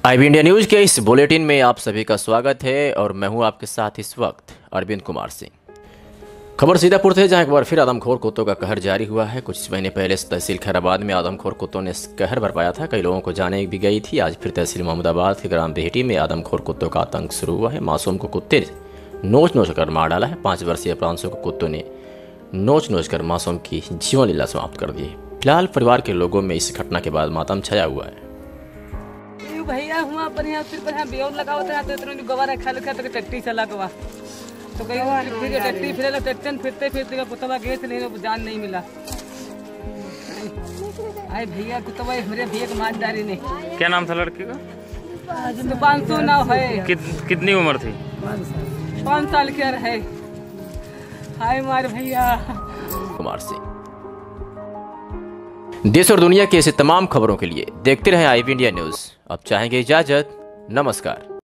IB India news के इस bulletin में आप सभी का स्वागत है और मैं हूं आपके साथ इस वक्त अरविंद कुमार सिंह। खबर सीतापुर से, जहां एक बार फिर आदमखोर कुत्तों का कहर जारी हुआ है। कुछ महीने पहले तहसील खैराबाद में आदमखोर कुत्तों ने कहर बरपाया था, कई लोगों को जाने भी गई थी। आज फिर तहसील मोहम्मदाबाद के ग्राम बेहटी में आदमखोर कुत्तों का आतंक शुरू हुआ है। मासूम को कुत्ते नोच नोच कर मार डाला है। 5 वर्षीय प्रांशु को कुत्तों ने नोच नोच कर मासूम की जीवन लीला समाप्त कर दी है। फिलहाल परिवार के लोगों में इस घटना के बाद मातम छाया हुआ है। भैया हुआ पर यहाँ फिर पर यहाँ बेउर लगावत है तो इतना गवा रखा लिखा तो टट्टी चला गवा तो कहीं फिर टट्टी फिर टट्टन फिरते फिरते का कुत्ता गए थे नहीं जान नहीं मिला। आए भैया कुत्ता मेरे भैया को मार डाली ने। क्या नाम था लड़के का? 500 नाव है। कितनी उम्र थी? 5 साल की है। हाय मार भैया। कुमार सिंह। देश और दुनिया की ऐसी तमाम खबरों के लिए देखते रहें आईबी इंडिया न्यूज़। अब चाहेंगे इजाजत, नमस्कार।